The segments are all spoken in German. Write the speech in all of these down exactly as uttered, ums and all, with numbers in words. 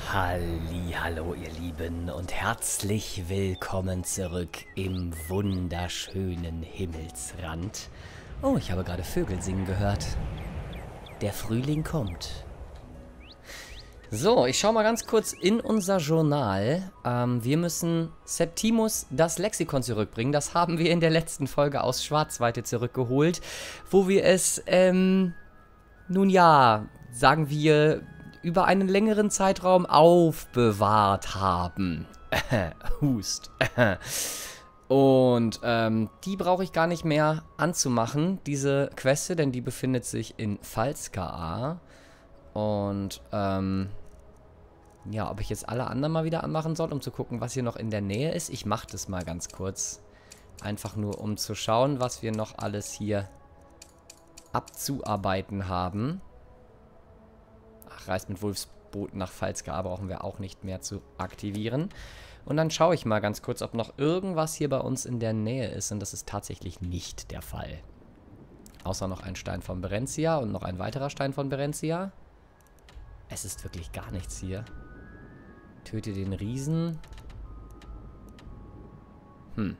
Hallihallo ihr Lieben und herzlich willkommen zurück im wunderschönen Himmelsrand. Oh, ich habe gerade Vögel singen gehört. Der Frühling kommt. So, ich schaue mal ganz kurz in unser Journal. Ähm, wir müssen Septimus das Lexikon zurückbringen. Das haben wir in der letzten Folge aus Schwarzweite zurückgeholt, wo wir es, ähm, nun ja, sagen wir, über einen längeren Zeitraum aufbewahrt haben. Hust. Und ähm, die brauche ich gar nicht mehr anzumachen, diese Queste, denn die befindet sich in Falska. Und ähm, ja, ob ich jetzt alle anderen mal wieder anmachen soll, um zu gucken, was hier noch in der Nähe ist. Ich mache das mal ganz kurz. Einfach nur, um zu schauen, was wir noch alles hier abzuarbeiten haben. Ach, Reist mit Wolfsboot nach Falska brauchen wir auch nicht mehr zu aktivieren. Und dann schaue ich mal ganz kurz, ob noch irgendwas hier bei uns in der Nähe ist. Und das ist tatsächlich nicht der Fall. Außer noch ein Stein von Berenzia und noch ein weiterer Stein von Berenzia. Es ist wirklich gar nichts hier. Töte den Riesen. Hm.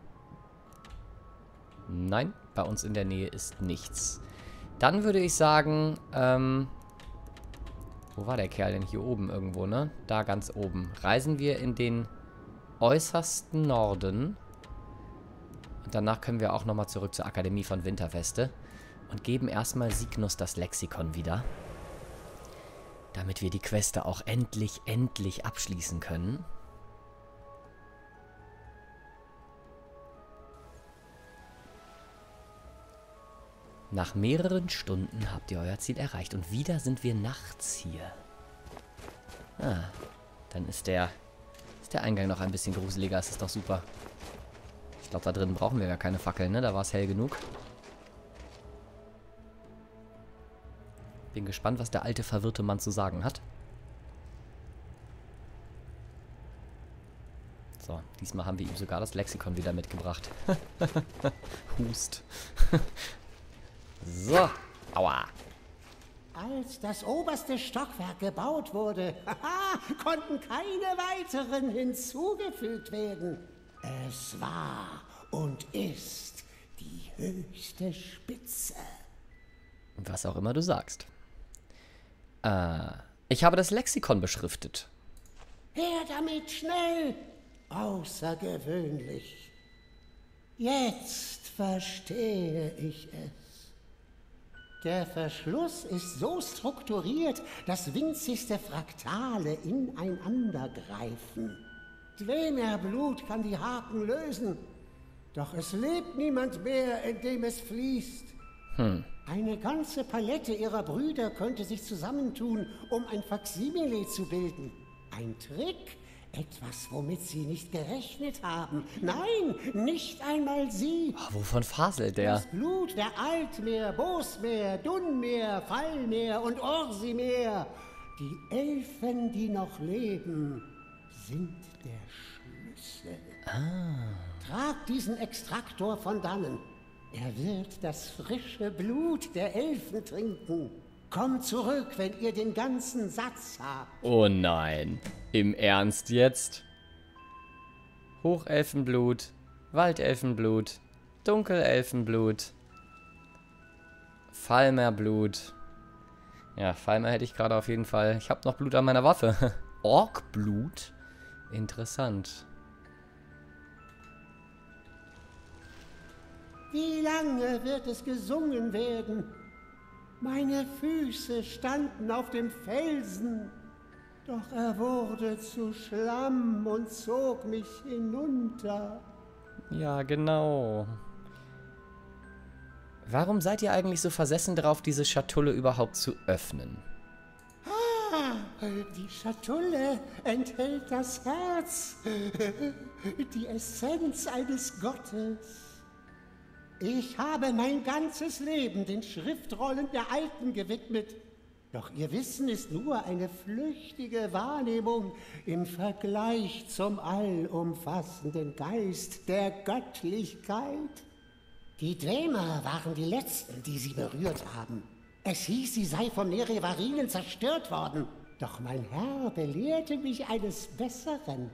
Nein, bei uns in der Nähe ist nichts. Dann würde ich sagen, ähm... wo war der Kerl denn? Hier oben irgendwo, ne? Da ganz oben. Reisen wir in den äußersten Norden. Und danach können wir auch nochmal zurück zur Akademie von Winterfeste. Und geben erstmal Signus das Lexikon wieder. Damit wir die Queste auch endlich, endlich abschließen können. Nach mehreren Stunden habt ihr euer Ziel erreicht. Und wieder sind wir nachts hier. Ah, dann ist der, ist der Eingang noch ein bisschen gruseliger. Das ist doch super. Ich glaube, da drin brauchen wir ja keine Fackeln, ne? Da war es hell genug. Bin gespannt, was der alte, verwirrte Mann zu sagen hat. So, diesmal haben wir ihm sogar das Lexikon wieder mitgebracht. Hust. So, aua. Als das oberste Stockwerk gebaut wurde, konnten keine weiteren hinzugefügt werden. Es war und ist die höchste Spitze. Was auch immer du sagst. Äh, ich habe das Lexikon beschriftet. Her damit, schnell! Außergewöhnlich. Jetzt verstehe ich es. Der Verschluss ist so strukturiert, dass winzigste Fraktale ineinander greifen. Dwemer-Blut kann die Haken lösen, doch es lebt niemand mehr, indem es fließt. Hm. Eine ganze Palette ihrer Brüder könnte sich zusammentun, um ein Faksimile zu bilden. Ein Trick, etwas, womit sie nicht gerechnet haben. Nein, nicht einmal sie. Oh, wovon faselt der? Das Blut der Altmeer, Bosmeer, Dunmeer, Fallmeer und Orsimeer. Die Elfen, die noch leben, sind der Schlüssel. Ah. Trag diesen Extraktor von dannen. Er wird das frische Blut der Elfen trinken. Kommt zurück, wenn ihr den ganzen Satz habt. Oh nein. Im Ernst jetzt? Hochelfenblut, Waldelfenblut, Dunkelelfenblut, Falmerblut. Ja, Falmer hätte ich gerade auf jeden Fall. Ich habe noch Blut an meiner Waffe. Orkblut? Interessant. Wie lange wird es gesungen werden? Meine Füße standen auf dem Felsen, doch er wurde zu Schlamm und zog mich hinunter. Ja, genau. Warum seid ihr eigentlich so versessen darauf, diese Schatulle überhaupt zu öffnen? Ah, die Schatulle enthält das Herz, die Essenz eines Gottes. Ich habe mein ganzes Leben den Schriftrollen der Alten gewidmet. Doch ihr Wissen ist nur eine flüchtige Wahrnehmung im Vergleich zum allumfassenden Geist der Göttlichkeit. Die Dwemer waren die Letzten, die sie berührt haben. Es hieß, sie sei von Nerevarinen zerstört worden. Doch mein Herr belehrte mich eines Besseren.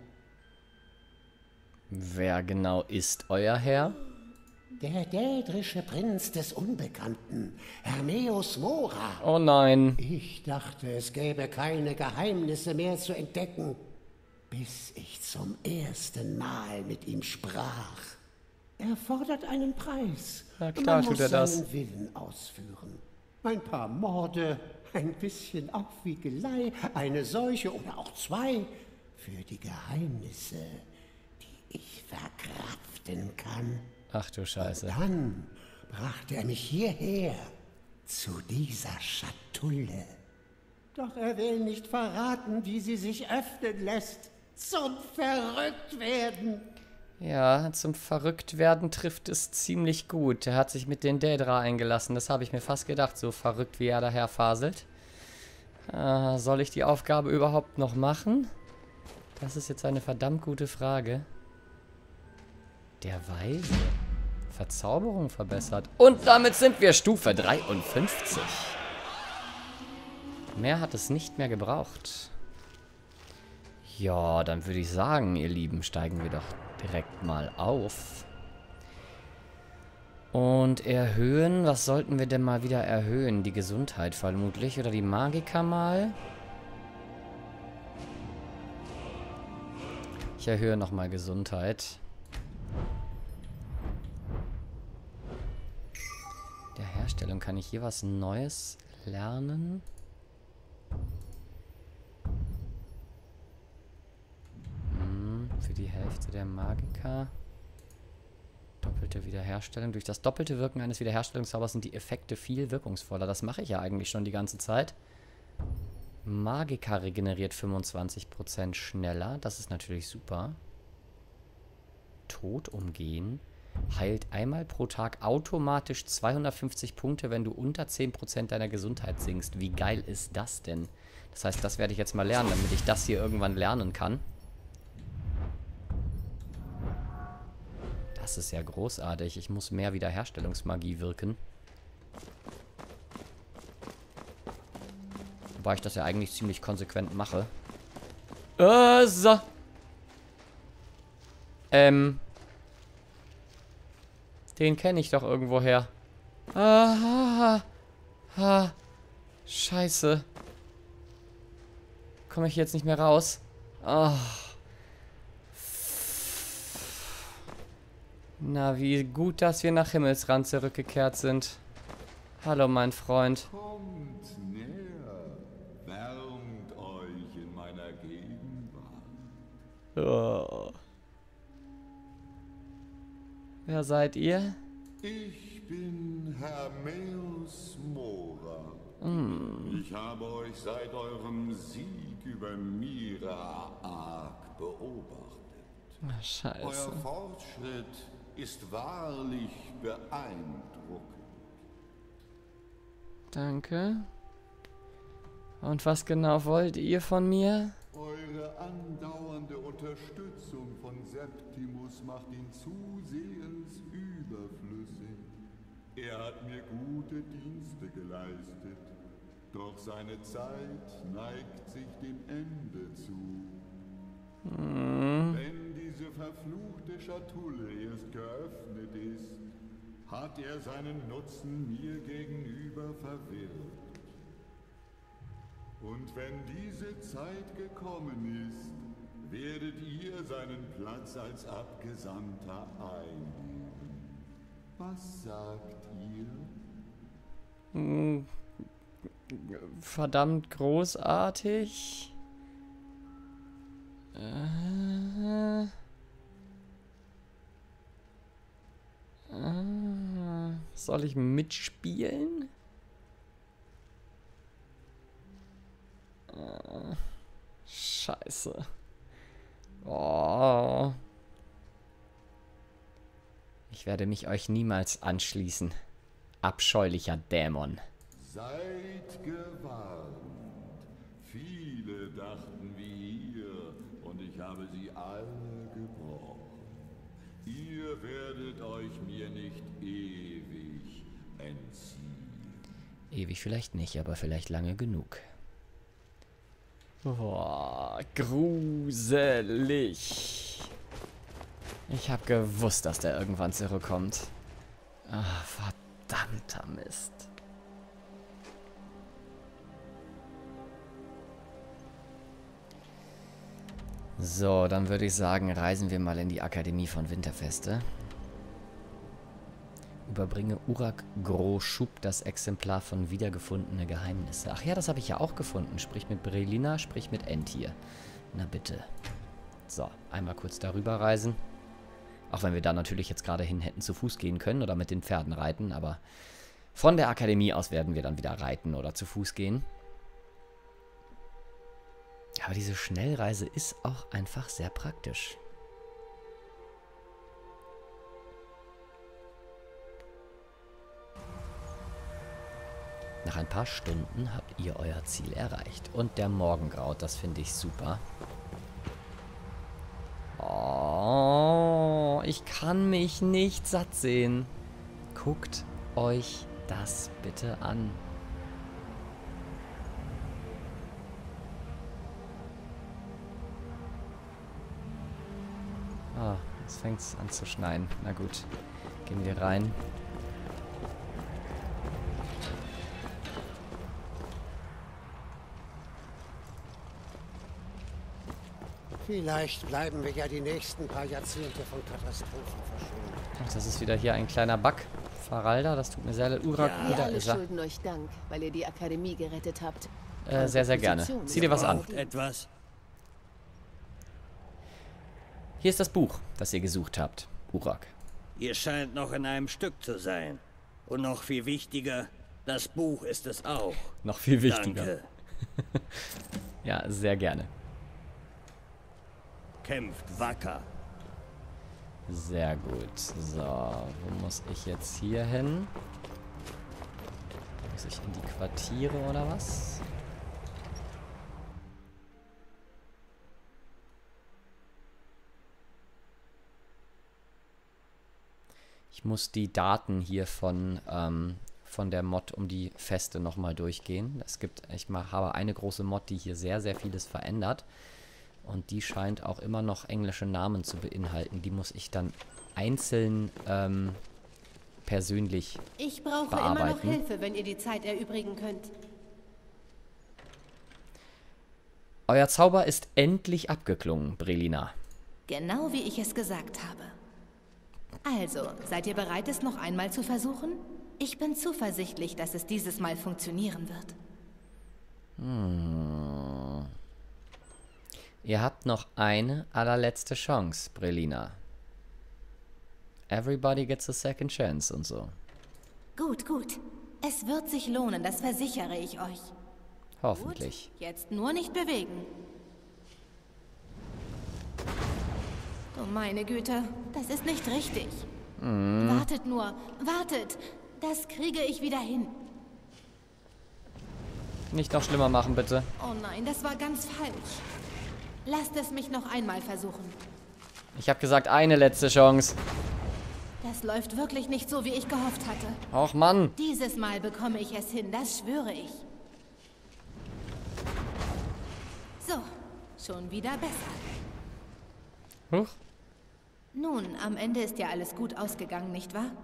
Wer genau ist euer Herr? Der dädrische Prinz des Unbekannten, Hermeus Mora. Oh nein. Ich dachte, es gäbe keine Geheimnisse mehr zu entdecken, bis ich zum ersten Mal mit ihm sprach. Er fordert einen Preis. Na klar, Man tut muss er das. seinen Willen ausführen. Ein paar Morde, ein bisschen Aufwiegelei, eine Seuche oder auch zwei für die Geheimnisse, die ich verkraften kann. Ach du Scheiße. Dann brachte er mich hierher, zu dieser Schatulle. Doch er will nicht verraten, wie sie sich öffnen lässt. Zum Verrücktwerden. Ja, zum Verrücktwerden trifft es ziemlich gut. Er hat sich mit den Daedra eingelassen. Das habe ich mir fast gedacht, so verrückt wie er daher faselt. Äh, soll ich die Aufgabe überhaupt noch machen? Das ist jetzt eine verdammt gute Frage. Der Weise. Verzauberung verbessert. Und damit sind wir Stufe dreiundfünfzig. Mehr hat es nicht mehr gebraucht. Ja, dann würde ich sagen, ihr Lieben, steigen wir doch direkt mal auf. Und erhöhen, was sollten wir denn mal wieder erhöhen? Die Gesundheit vermutlich oder die Magika mal? Ich erhöhe nochmal Gesundheit. Der Herstellung kann ich hier was Neues lernen. Hm, für die Hälfte der Magika. Doppelte Wiederherstellung. Durch das doppelte Wirken eines Wiederherstellungszaubers sind die Effekte viel wirkungsvoller. Das mache ich ja eigentlich schon die ganze Zeit. Magika regeneriert fünfundzwanzig Prozent schneller. Das ist natürlich super. Tod umgehen. Heilt einmal pro Tag automatisch zweihundertfünfzig Punkte, wenn du unter zehn Prozent deiner Gesundheit sinkst. Wie geil ist das denn? Das heißt, das werde ich jetzt mal lernen, damit ich das hier irgendwann lernen kann. Das ist ja großartig. Ich muss mehr Wiederherstellungsmagie wirken. Wobei ich das ja eigentlich ziemlich konsequent mache. Äh, so. Ähm... Den kenne ich doch irgendwoher. Ah, ah, scheiße. Komme ich jetzt nicht mehr raus? Oh. Na, wie gut, dass wir nach Himmelsrand zurückgekehrt sind. Hallo, mein Freund. Kommt näher, wärmt euch in meiner Gegenwart. Oh. Wer seid ihr? Ich bin Hermeus Mora. Mm. Ich habe euch seit eurem Sieg über Mira arg beobachtet. Ach, scheiße. Euer Fortschritt ist wahrlich beeindruckend. Danke. Und was genau wollt ihr von mir? Eure andauernde Unterstützung von Septimus macht ihn zusehends überflüssig. Er hat mir gute Dienste geleistet, doch seine Zeit neigt sich dem Ende zu. Mm. Wenn diese verfluchte Schatulle erst geöffnet ist, hat er seinen Nutzen mir gegenüber verwirrt. Und wenn diese Zeit gekommen ist, werdet ihr seinen Platz als Abgesandter einnehmen. Was sagt ihr? Mm. Verdammt großartig. Äh. Äh. Soll ich mitspielen? Äh. Scheiße. Oh. Ich werde mich euch niemals anschließen. Abscheulicher Dämon. Seid gewarnt. Viele dachten wie ihr, und ich habe sie alle gebrochen. Ihr werdet euch mir nicht ewig entziehen. Ewig vielleicht nicht, aber vielleicht lange genug. Boah, gruselig. Ich hab gewusst, dass der irgendwann zurückkommt. Ah, verdammter Mist. So, dann würde ich sagen, reisen wir mal in die Akademie von Winterfeste. Überbringe Urak Groschub das Exemplar von wiedergefundene Geheimnisse. Ach ja, das habe ich ja auch gefunden. Sprich mit Brelina, sprich mit Entir. Na bitte. So, einmal kurz darüber reisen. Auch wenn wir da natürlich jetzt gerade hin hätten zu Fuß gehen können oder mit den Pferden reiten. Aber von der Akademie aus werden wir dann wieder reiten oder zu Fuß gehen. Aber diese Schnellreise ist auch einfach sehr praktisch. Nach ein paar Stunden habt ihr euer Ziel erreicht. Und der Morgen graut, das finde ich super. Oh, ich kann mich nicht satt sehen. Guckt euch das bitte an. Ah, jetzt fängt es an zu schneien. Na gut, gehen wir rein. Vielleicht bleiben wir ja die nächsten paar Jahrzehnte von Katastrophen verschont. Ach, das ist wieder hier ein kleiner Bug. Faralda, das tut mir sehr leid. Urak, Ja, wir da alle ist er. schulden euch Dank, weil ihr die Akademie gerettet habt. Äh, sehr, sehr gerne. Zieh dir was an. Etwas. Hier ist das Buch, das ihr gesucht habt. Urak. Ihr scheint noch in einem Stück zu sein. Und noch viel wichtiger, das Buch ist es auch. Noch viel wichtiger. Danke. Ja, sehr gerne. Kämpft wacker. Sehr gut. So, wo muss ich jetzt hier hin? Muss ich in die Quartiere oder was? Ich muss die Daten hier von, ähm, von der Mod um die Feste nochmal durchgehen. Es gibt, ich mal, habe eine große Mod, die hier sehr, sehr vieles verändert. Und die scheint auch immer noch englische Namen zu beinhalten. Die muss ich dann einzeln ähm, persönlich Ich brauche bearbeiten. immer noch Hilfe, wenn ihr die Zeit erübrigen könnt. Euer Zauber ist endlich abgeklungen, Brelina. Genau wie ich es gesagt habe. Also, seid ihr bereit, es noch einmal zu versuchen? Ich bin zuversichtlich, dass es dieses Mal funktionieren wird. Hm. Ihr habt noch eine allerletzte Chance, Brelina. Everybody gets a second chance und so. Gut, gut. Es wird sich lohnen, das versichere ich euch. Hoffentlich. Gut, jetzt nur nicht bewegen. Oh meine Güte, das ist nicht richtig. Mm. Wartet nur, wartet. Das kriege ich wieder hin. Nicht noch schlimmer machen, bitte. Oh nein, das war ganz falsch. Lasst es mich noch einmal versuchen. Ich habe gesagt, eine letzte Chance. Das läuft wirklich nicht so, wie ich gehofft hatte. Och, Mann. Dieses Mal bekomme ich es hin, das schwöre ich. So, schon wieder besser. Huch. Nun, am Ende ist ja alles gut ausgegangen, nicht wahr?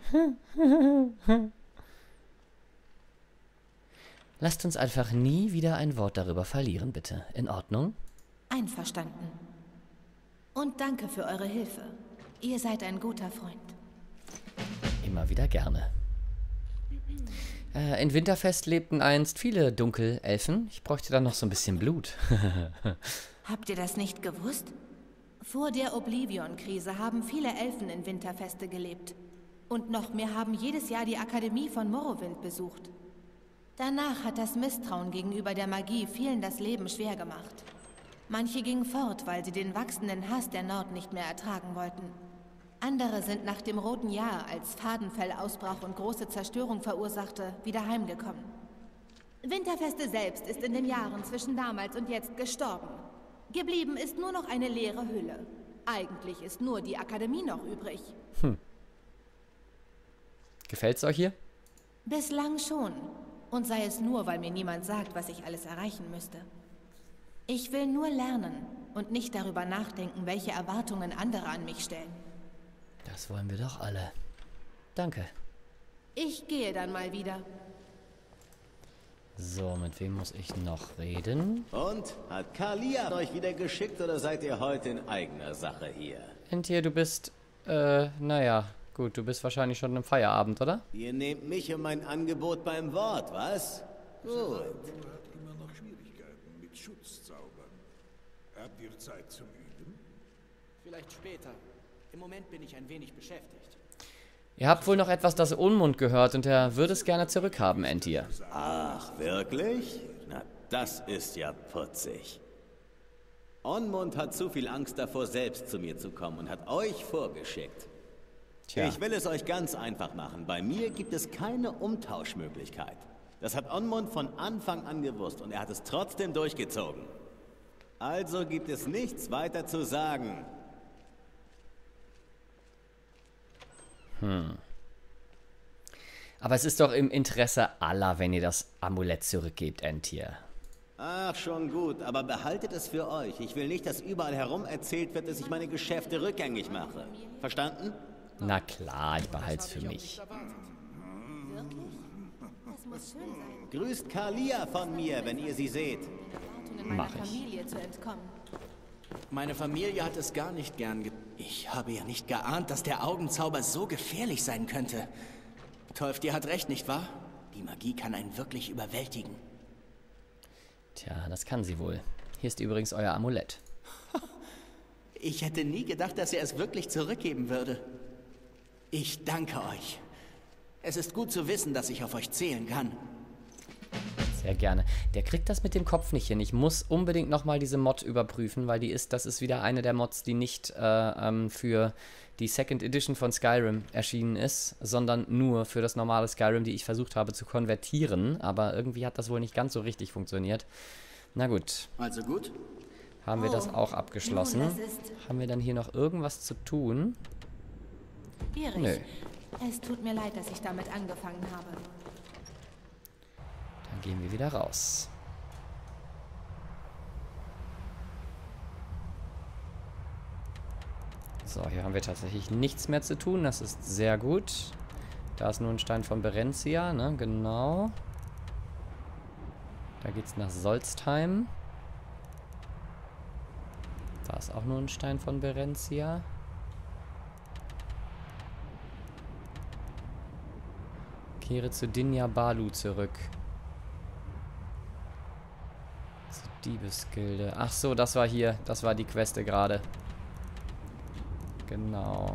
Lasst uns einfach nie wieder ein Wort darüber verlieren, bitte. In Ordnung? Einverstanden. Und danke für eure Hilfe. Ihr seid ein guter Freund. Immer wieder gerne. Äh, in Winterfest lebten einst viele Dunkelelfen. Ich bräuchte da noch so ein bisschen Blut. Habt ihr das nicht gewusst? Vor der Oblivion-Krise haben viele Elfen in Winterfeste gelebt. Und noch mehr haben jedes Jahr die Akademie von Morrowind besucht. Danach hat das Misstrauen gegenüber der Magie vielen das Leben schwer gemacht. Manche gingen fort, weil sie den wachsenden Hass der Nord nicht mehr ertragen wollten. Andere sind nach dem Roten Jahr, als Fadenfell ausbrach und große Zerstörung verursachte, wieder heimgekommen. Winterfeste selbst ist in den Jahren zwischen damals und jetzt gestorben. Geblieben ist nur noch eine leere Hülle. Eigentlich ist nur die Akademie noch übrig. Hm. Gefällt's euch hier? Bislang schon. Und sei es nur, weil mir niemand sagt, was ich alles erreichen müsste. Ich will nur lernen und nicht darüber nachdenken, welche Erwartungen andere an mich stellen. Das wollen wir doch alle. Danke. Ich gehe dann mal wieder. So, mit wem muss ich noch reden? Und? Hat Kalia euch wieder geschickt oder seid ihr heute in eigener Sache hier? Entir, du bist, äh, naja, gut, du bist wahrscheinlich schon im Feierabend, oder? Ihr nehmt mich und mein Angebot beim Wort, was? Gut. hat immer noch Schwierigkeiten mit Schutzzaubern. Habt ihr Zeit zum Üben? Vielleicht später. Im Moment bin ich ein wenig beschäftigt. Ihr habt wohl noch etwas das Unmund gehört und er würde es gerne zurückhaben, Entir. Ach, wirklich? Na, das ist ja putzig. Onmund hat zu viel Angst davor, selbst zu mir zu kommen und hat euch vorgeschickt. Tja. Ich will es euch ganz einfach machen. Bei mir gibt es keine Umtauschmöglichkeit. Das hat Onmund von Anfang an gewusst und er hat es trotzdem durchgezogen. Also gibt es nichts weiter zu sagen. Hm. Aber es ist doch im Interesse aller, wenn ihr das Amulett zurückgebt, Entir. Ach, schon gut, aber behaltet es für euch. Ich will nicht, dass überall herum erzählt wird, dass ich meine Geschäfte rückgängig mache. Verstanden? Na klar, ich behalte es für mich. Wirklich? Das muss schön sein, Grüßt Kalia von mir, wenn ihr sie seht. Erwartungen meiner Mach ich. Familie zu entkommen. Meine Familie hat es gar nicht gern ge... Ich habe ja nicht geahnt, dass der Augenzauber so gefährlich sein könnte. Tolfdir hat recht, nicht wahr? Die Magie kann einen wirklich überwältigen. Tja, das kann sie wohl. Hier ist übrigens euer Amulett. Ich hätte nie gedacht, dass er es wirklich zurückgeben würde. Ich danke euch. Es ist gut zu wissen, dass ich auf euch zählen kann. Sehr gerne. Der kriegt das mit dem Kopf nicht hin. Ich muss unbedingt nochmal diese Mod überprüfen, weil die ist, das ist wieder eine der Mods, die nicht äh, ähm, für die Second Edition von Skyrim erschienen ist, sondern nur für das normale Skyrim, die ich versucht habe zu konvertieren. Aber irgendwie hat das wohl nicht ganz so richtig funktioniert. Na gut. Also gut? Haben wir das Oh, auch abgeschlossen? nun, das ist- Haben wir dann hier noch irgendwas zu tun? Schwierig. Nö. Es tut mir leid, dass ich damit angefangen habe. Dann gehen wir wieder raus. So, hier haben wir tatsächlich nichts mehr zu tun. Das ist sehr gut. Da ist nur ein Stein von Berentia, ne? Genau. Da geht's nach Solstheim. Da ist auch nur ein Stein von Berentia. Kehre zu Dinja Balu zurück. Zur Diebesgilde. Ach so, das war hier. Das war die Queste gerade. Genau.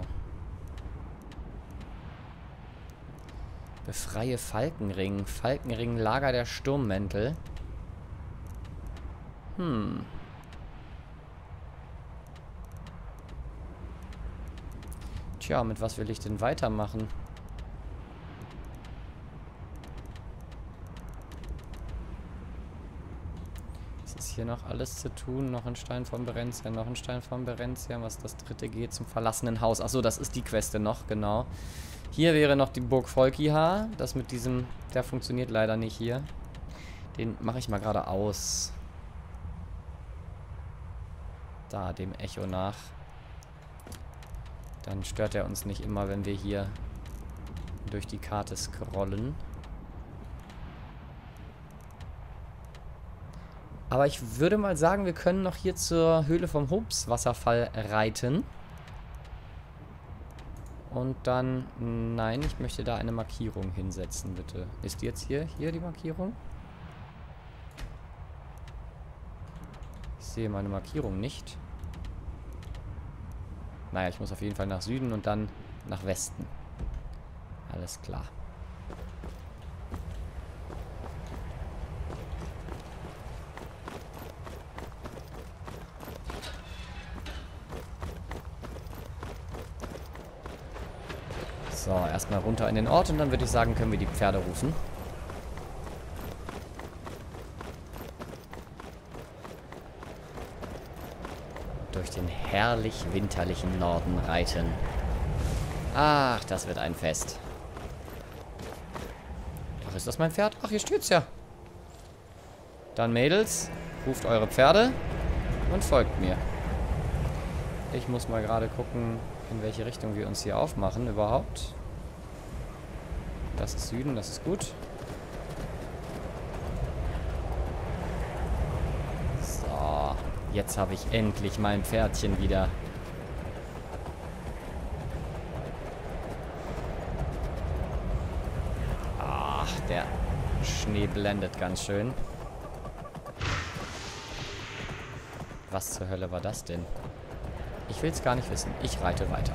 Befreie Falkenring. Falkenring, Lager der Sturmmäntel. Hm. Tja, mit was will ich denn weitermachen? Was ist hier noch alles zu tun? Noch ein Stein von Berentia, noch ein Stein von Berentia. Was das dritte geht zum verlassenen Haus. Achso, das ist die Queste noch, genau. Hier wäre noch die Burg Volkihar. Das mit diesem, der funktioniert leider nicht hier. Den mache ich mal gerade aus. Da, dem Echo nach. Dann stört er uns nicht immer, wenn wir hier durch die Karte scrollen. Aber ich würde mal sagen, wir können noch hier zur Höhle vom Hobswasserfall reiten. Und dann... Nein, ich möchte da eine Markierung hinsetzen, bitte. Ist die jetzt hier? Hier die Markierung? Ich sehe meine Markierung nicht. Naja, ich muss auf jeden Fall nach Süden und dann nach Westen. Alles klar. So, erstmal runter in den Ort und dann würde ich sagen, können wir die Pferde rufen. Durch den herrlich winterlichen Norden reiten. Ach, das wird ein Fest. Ach, ist das mein Pferd? Ach, hier steht's ja. Dann, Mädels, Ruft eure Pferde und folgt mir. Ich muss mal gerade gucken, in welche Richtung wir uns hier aufmachen überhaupt. Das ist Süden, das ist gut. So, jetzt habe ich endlich mein Pferdchen wieder. Ach, der Schnee blendet ganz schön. Was zur Hölle war das denn? Ich will es gar nicht wissen. Ich reite weiter.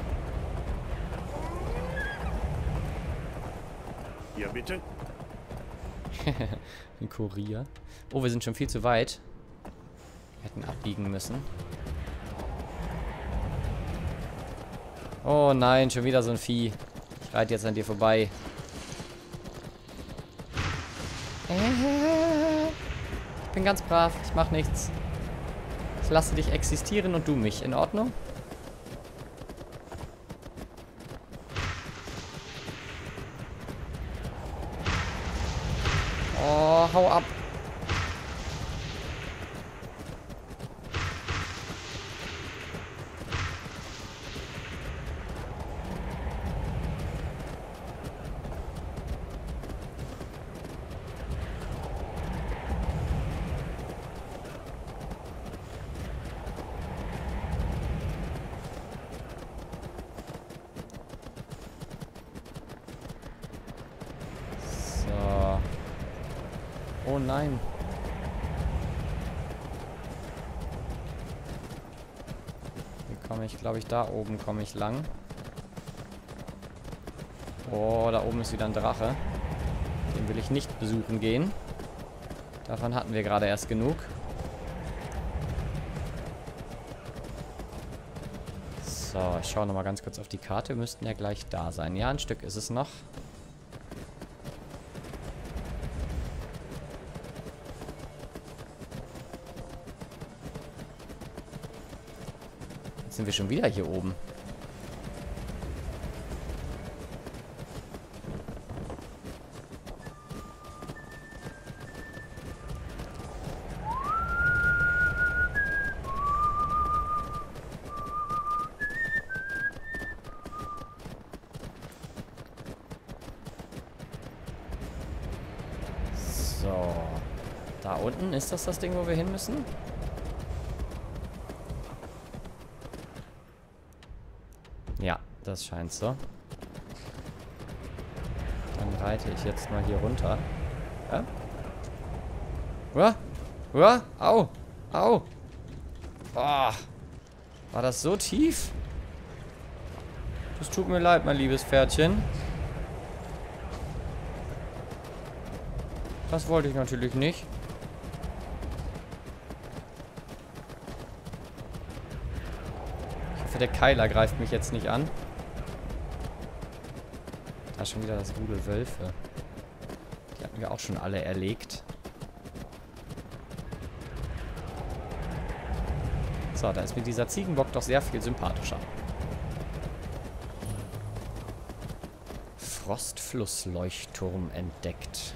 Ja, bitte? Ein Kurier. Oh, wir sind schon viel zu weit. Wir hätten abbiegen müssen. Oh nein, schon wieder so ein Vieh. Ich reite jetzt an dir vorbei. Ich bin ganz brav. Ich mach nichts. Ich lasse dich existieren und du mich. In Ordnung? Oh, hau ab. Oh nein. Wie komme ich, glaube ich, da oben komme ich lang. Oh, da oben ist wieder ein Drache. Den will ich nicht besuchen gehen. Davon hatten wir gerade erst genug. So, ich schaue nochmal ganz kurz auf die Karte. Wir müssten ja gleich da sein. Ja, ein Stück ist es noch. Sind wir schon wieder hier oben? So. Da unten, ist das das Ding, wo wir hin müssen? Ja, das scheint so. Dann reite ich jetzt mal hier runter. Ja? Uah! Uah! Au! Au! Oh. War das so tief? Das tut mir leid, mein liebes Pferdchen. Das wollte ich natürlich nicht. Der Keiler greift mich jetzt nicht an. Da ist schon wieder das Rudel Wölfe. Die hatten wir auch schon alle erlegt. So, da ist mir dieser Ziegenbock doch sehr viel sympathischer. Frostflussleuchtturm entdeckt.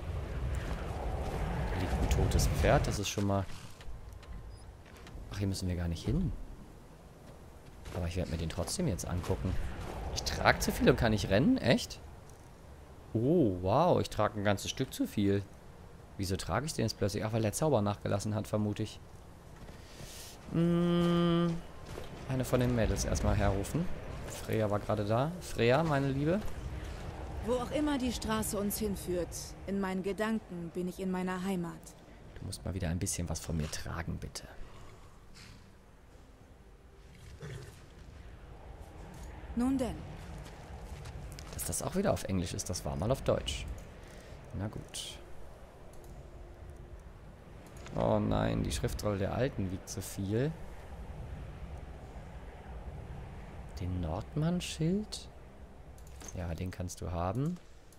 Da liegt ein totes Pferd, das ist schon mal... Ach, hier müssen wir gar nicht hin. Aber ich werde mir den trotzdem jetzt angucken. Ich trage zu viel und kann nicht rennen? Echt? Oh, wow. Ich trage ein ganzes Stück zu viel. Wieso trage ich den jetzt plötzlich? Ach, weil der Zauber nachgelassen hat, vermute ich. Hm, eine von den Mädels erstmal herrufen. Freya war gerade da. Freya, meine Liebe. Wo auch immer die Straße uns hinführt, in meinen Gedanken bin ich in meiner Heimat. Du musst mal wieder ein bisschen was von mir tragen, bitte. Nun denn. Dass das auch wieder auf Englisch ist, das war mal auf Deutsch. Na gut. Oh nein, die Schriftrolle der Alten wiegt zu viel. Den Nordmann-Schild? Ja, den kannst du haben.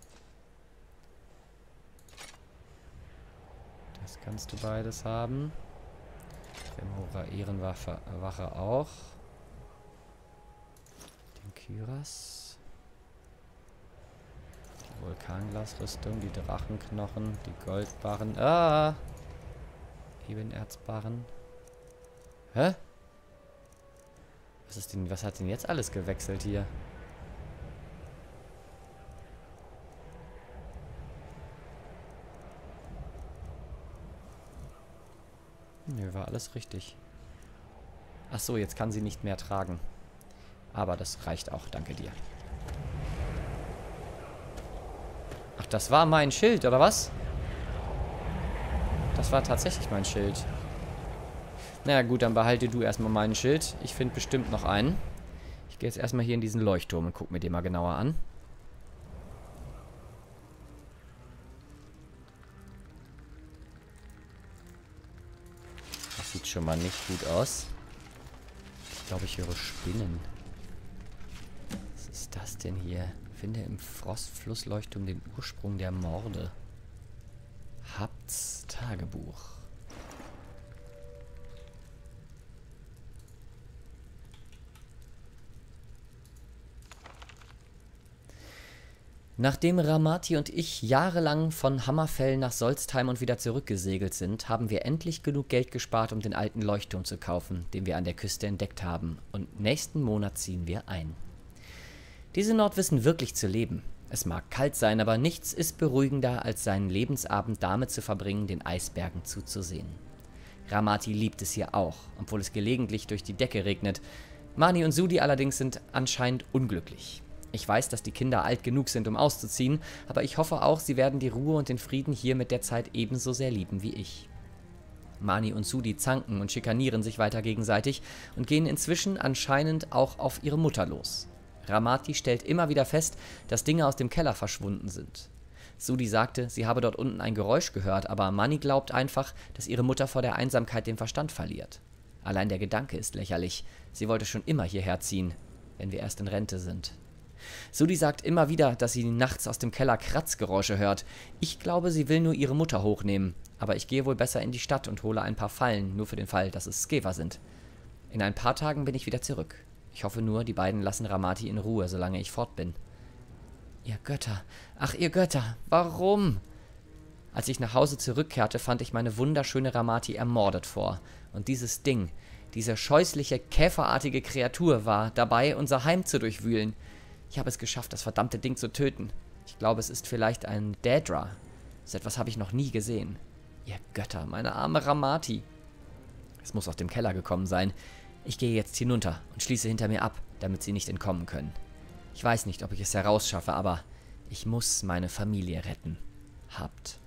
Das kannst du beides haben. Remora Ehrenwache Wache auch. Kyras. Die Vulkanglasrüstung, die Drachenknochen, die Goldbarren. Ah! Ebenerzbarren. Hä? Was ist denn, was hat denn jetzt alles gewechselt hier? Nö, war alles richtig. Ach so, jetzt kann sie nicht mehr tragen. Aber das reicht auch, danke dir. Ach, das war mein Schild, oder was? Das war tatsächlich mein Schild. Naja gut, dann behalte du erstmal meinen Schild. Ich finde bestimmt noch einen. Ich gehe jetzt erstmal hier in diesen Leuchtturm und gucke mir den mal genauer an. Das sieht schon mal nicht gut aus. Ich glaube, ich höre Spinnen. Was ist das denn hier? Finde im Frostflussleuchtturm den Ursprung der Morde. Habts Tagebuch. Nachdem Ramati und ich jahrelang von Hammerfell nach Solstheim und wieder zurückgesegelt sind, haben wir endlich genug Geld gespart, um den alten Leuchtturm zu kaufen, den wir an der Küste entdeckt haben, und nächsten Monat ziehen wir ein. Diese Nord wissen wirklich zu leben. Es mag kalt sein, aber nichts ist beruhigender, als seinen Lebensabend damit zu verbringen, den Eisbergen zuzusehen. Ramati liebt es hier auch, obwohl es gelegentlich durch die Decke regnet. Mani und Sudi allerdings sind anscheinend unglücklich. Ich weiß, dass die Kinder alt genug sind, um auszuziehen, aber ich hoffe auch, sie werden die Ruhe und den Frieden hier mit der Zeit ebenso sehr lieben wie ich. Mani und Sudi zanken und schikanieren sich weiter gegenseitig und gehen inzwischen anscheinend auch auf ihre Mutter los. Ramati stellt immer wieder fest, dass Dinge aus dem Keller verschwunden sind. Sudi sagte, sie habe dort unten ein Geräusch gehört, aber Mani glaubt einfach, dass ihre Mutter vor der Einsamkeit den Verstand verliert. Allein der Gedanke ist lächerlich. Sie wollte schon immer hierher ziehen, wenn wir erst in Rente sind. Sudi sagt immer wieder, dass sie nachts aus dem Keller Kratzgeräusche hört. Ich glaube, sie will nur ihre Mutter hochnehmen. Aber ich gehe wohl besser in die Stadt und hole ein paar Fallen, nur für den Fall, dass es Skever sind. In ein paar Tagen bin ich wieder zurück. Ich hoffe nur, die beiden lassen Ramati in Ruhe, solange ich fort bin. Ihr Götter, ach ihr Götter, warum? Als ich nach Hause zurückkehrte, fand ich meine wunderschöne Ramati ermordet vor. Und dieses Ding, diese scheußliche, käferartige Kreatur war dabei, unser Heim zu durchwühlen. Ich habe es geschafft, das verdammte Ding zu töten. Ich glaube, es ist vielleicht ein Daedra. So etwas habe ich noch nie gesehen. Ihr Götter, meine arme Ramati. Es muss aus dem Keller gekommen sein. Ich gehe jetzt hinunter und schließe hinter mir ab, damit sie nicht entkommen können. Ich weiß nicht, ob ich es herausschaffe, aber ich muss meine Familie retten. Habt.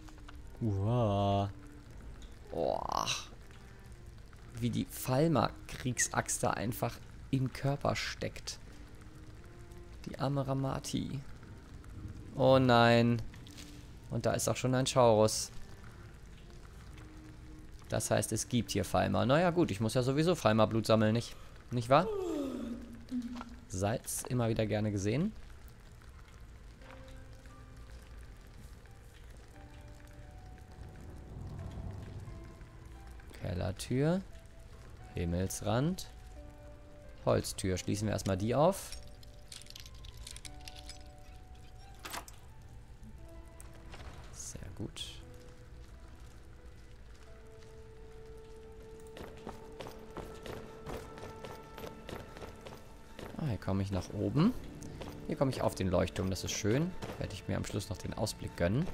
Wow. Oh. Wie die Falmer-Kriegsaxt da einfach im Körper steckt. Die arme Ramati. Oh nein. Und da ist auch schon ein Schaurus. Das heißt, es gibt hier Falmer. Naja gut, ich muss ja sowieso Falmerblut sammeln, nicht? Nicht wahr? Salz, immer wieder gerne gesehen. Kellertür. Himmelsrand. Holztür. Schließen wir erstmal die auf. Sehr gut. Ah, hier komme ich nach oben. Hier komme ich auf den Leuchtturm. Das ist schön. Werde ich mir am Schluss noch den Ausblick gönnen.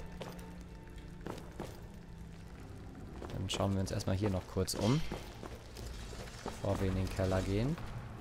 Dann schauen wir uns erstmal hier noch kurz um, bevor wir in den Keller gehen.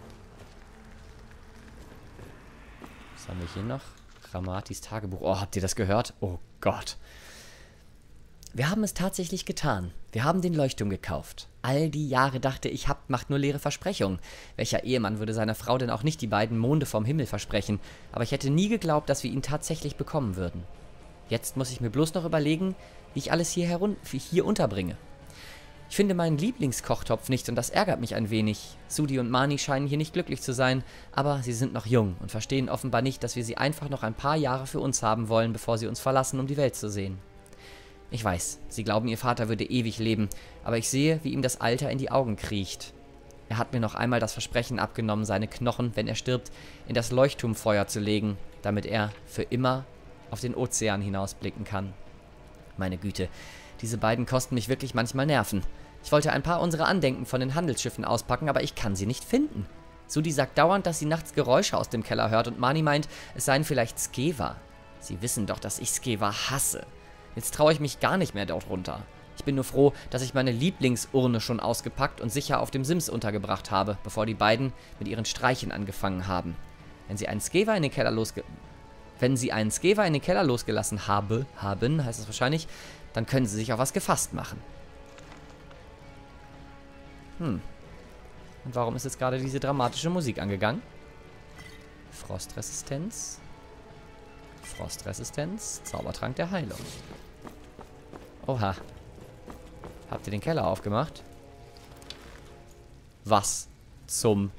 Was haben wir hier noch? Ramatis Tagebuch. Oh, habt ihr das gehört? Oh Gott. Wir haben es tatsächlich getan. Wir haben den Leuchtturm gekauft. All die Jahre dachte ich, Habt macht nur leere Versprechungen. Welcher Ehemann würde seiner Frau denn auch nicht die beiden Monde vom Himmel versprechen? Aber ich hätte nie geglaubt, dass wir ihn tatsächlich bekommen würden. Jetzt muss ich mir bloß noch überlegen, wie ich alles hier, herun wie ich hier unterbringe. Ich finde meinen Lieblingskochtopf nicht und das ärgert mich ein wenig. Sudi und Mani scheinen hier nicht glücklich zu sein, aber sie sind noch jung und verstehen offenbar nicht, dass wir sie einfach noch ein paar Jahre für uns haben wollen, bevor sie uns verlassen, um die Welt zu sehen. Ich weiß, sie glauben, ihr Vater würde ewig leben, aber ich sehe, wie ihm das Alter in die Augen kriecht. Er hat mir noch einmal das Versprechen abgenommen, seine Knochen, wenn er stirbt, in das Leuchtturmfeuer zu legen, damit er für immer auf den Ozean hinausblicken kann. Meine Güte, Diese beiden kosten mich wirklich manchmal Nerven. Ich wollte ein paar unserer Andenken von den Handelsschiffen auspacken, aber ich kann sie nicht finden. Sudi sagt dauernd, dass sie nachts Geräusche aus dem Keller hört und Mani meint, es seien vielleicht Skeva. Sie wissen doch, dass ich Skeva hasse. Jetzt traue ich mich gar nicht mehr dort runter. Ich bin nur froh, dass ich meine Lieblingsurne schon ausgepackt und sicher auf dem Sims untergebracht habe, bevor die beiden mit ihren Streichen angefangen haben. Wenn sie einen Skeva in den Keller losge... Wenn sie einen Skeva in den Keller losgelassen habe, haben, heißt es wahrscheinlich, dann können sie sich auf was gefasst machen. Hm. Und warum ist jetzt gerade diese dramatische Musik angegangen? Frostresistenz. Frostresistenz. Zaubertrank der Heilung. Oha. Habt ihr den Keller aufgemacht? Was zum...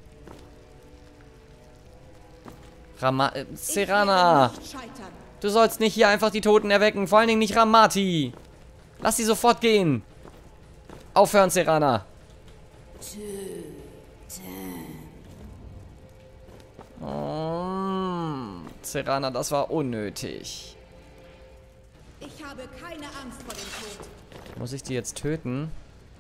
Rama... Äh, Serana! Du sollst nicht hier einfach die Toten erwecken. Vor allen Dingen nicht Ramati. Lass sie sofort gehen. Aufhören, Serana. Oh, Serana, das war unnötig. Ich habe keine Angst vor dem Tod. Muss ich die jetzt töten?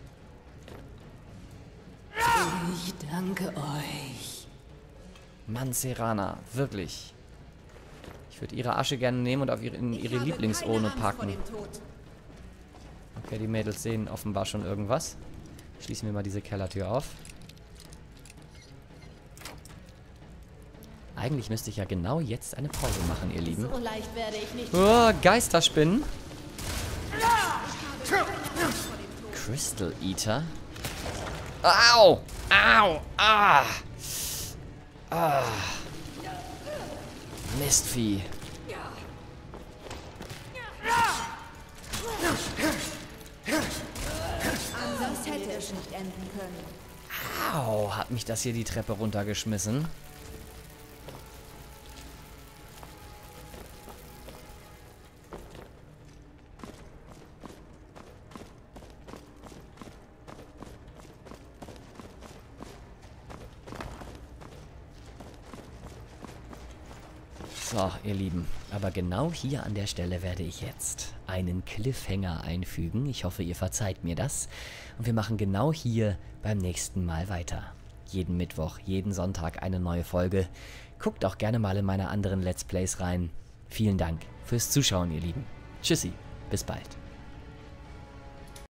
Ich danke euch. Mann, Serana, wirklich. Ich würde ihre Asche gerne nehmen und auf ihre, in ihre Lieblingsurne packen. Okay, die Mädels sehen offenbar schon irgendwas. Schließen wir mal diese Kellertür auf. Eigentlich müsste ich ja genau jetzt eine Pause machen, ihr Lieben. So leicht werde ich nicht. Oh, Geisterspinnen. Crystal Eater. Au! Au! Ah! Ah! Mistvieh. Anders hätte es nicht enden können. Au! Hat mich das hier die Treppe runtergeschmissen. So, ihr Lieben, aber genau hier an der Stelle werde ich jetzt einen Cliffhanger einfügen. Ich hoffe, ihr verzeiht mir das. Und wir machen genau hier beim nächsten Mal weiter. Jeden Mittwoch, jeden Sonntag eine neue Folge. Guckt auch gerne mal in meine anderen Let's Plays rein. Vielen Dank fürs Zuschauen, ihr Lieben. Tschüssi, bis bald.